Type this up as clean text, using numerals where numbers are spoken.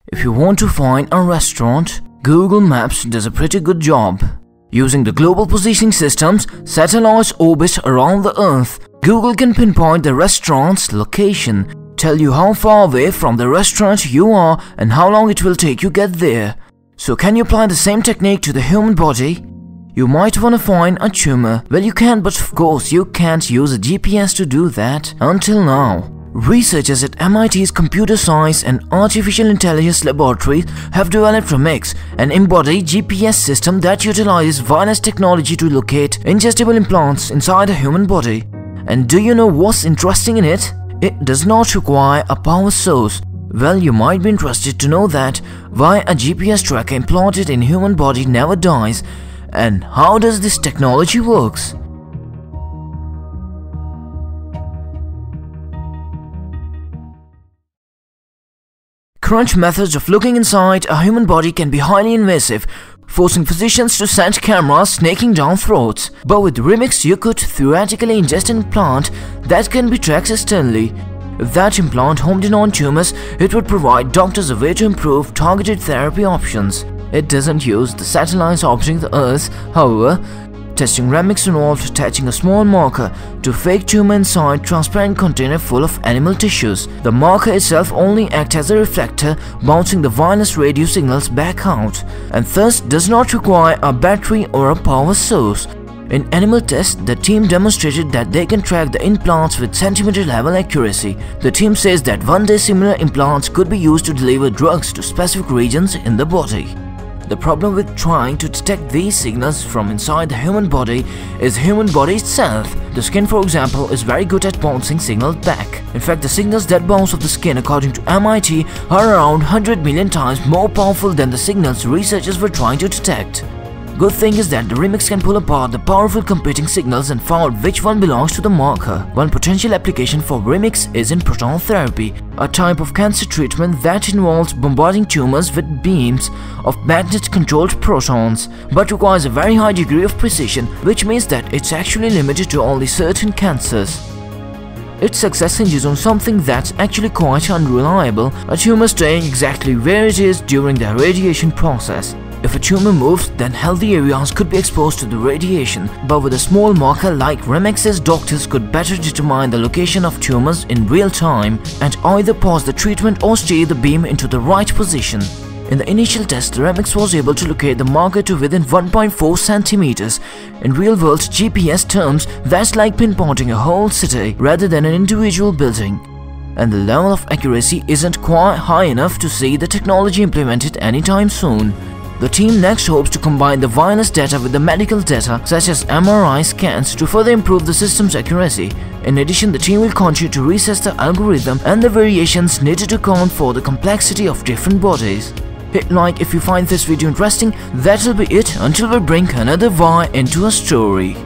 If you want to find a restaurant, Google Maps does a pretty good job. Using the global positioning systems, satellites orbit around the Earth. Google can pinpoint the restaurant's location, tell you how far away from the restaurant you are and how long it will take you get there. So can you apply the same technique to the human body? You might want to find a tumor. Well, you can, but of course you can't use a GPS to do that until now. Researchers at MIT's Computer Science and Artificial Intelligence Laboratory have developed ReMix, an embodied GPS system that utilizes wireless technology to locate ingestible implants inside a human body. And do you know what's interesting in it? It does not require a power source. Well, you might be interested to know that why a GPS tracker implanted in human body never dies, and how does this technology works? Current methods of looking inside a human body can be highly invasive, forcing physicians to send cameras snaking down throats. But with ReMix, you could theoretically ingest an implant that can be tracked externally. If that implant homed in on tumors, it would provide doctors a way to improve targeted therapy options. It doesn't use the satellites orbiting the Earth, however. Testing ReMix involved attaching a small marker to a fake tumor inside a transparent container full of animal tissues. The marker itself only acts as a reflector, bouncing the wireless radio signals back out, and thus does not require a battery or a power source. In animal tests, the team demonstrated that they can track the implants with centimeter-level accuracy. The team says that one day similar implants could be used to deliver drugs to specific regions in the body. The problem with trying to detect these signals from inside the human body is the human body itself. The skin, for example, is very good at bouncing signals back. In fact, the signals that bounce off the skin, according to MIT, are around 100 million times more powerful than the signals researchers were trying to detect. Good thing is that the ReMix can pull apart the powerful competing signals and find out which one belongs to the marker. One potential application for ReMix is in proton therapy, a type of cancer treatment that involves bombarding tumors with beams of magnet-controlled protons, but requires a very high degree of precision, which means that it's actually limited to only certain cancers. Its success hinges on something that's actually quite unreliable, a tumor staying exactly where it is during the radiation process. If a tumor moves, then healthy areas could be exposed to the radiation, but with a small marker like ReMix's, doctors could better determine the location of tumors in real time and either pause the treatment or steer the beam into the right position. In the initial test, the ReMix was able to locate the marker to within 1.4 centimeters. In real-world GPS terms, that's like pinpointing a whole city rather than an individual building. And the level of accuracy isn't quite high enough to see the technology implemented anytime soon. The team next hopes to combine the wireless data with the medical data, such as MRI scans, to further improve the system's accuracy. In addition, the team will continue to research the algorithm and the variations needed to account for the complexity of different bodies. Hit like if you find this video interesting. That'll be it until we bring another why into a story.